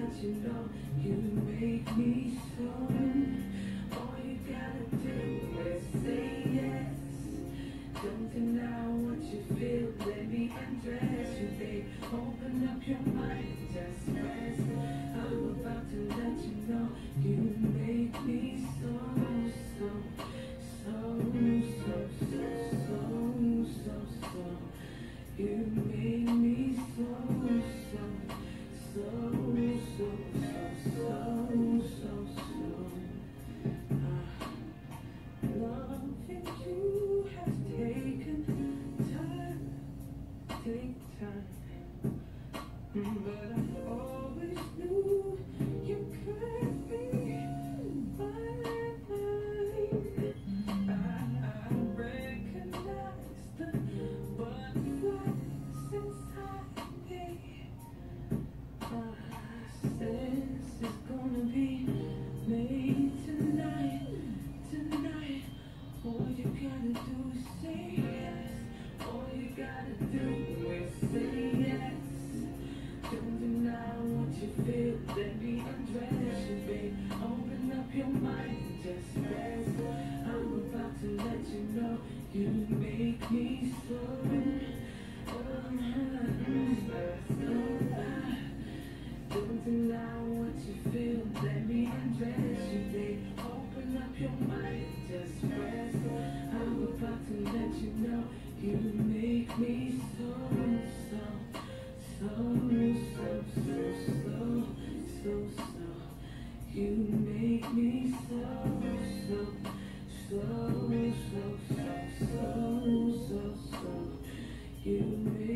let you know you make me so. All you gotta do is say yes. Don't deny what you feel, let me undress you, babe. Open up your mind, just rest. I'm about to let you know you make me so, so, so, so, so, so, so, so. You make me so, so, so, so, so, so, so, loving you has taken time, but I always knew you could be mine. I recognize the butterflies inside me. My sense is gonna be made tonight. All you gotta do is say yes. All you gotta do is say yes. Don't deny what you feel, let me undress you, babe. Open up your mind, just rest. I'm about to let you know you make me so. Don't deny what you feel, let me undress you, babe. Open up your mind, just rest. I'm about to let you know you make me so, so, so, so, so, so, so. You make me so, so, so, so, so, so, so, so. You make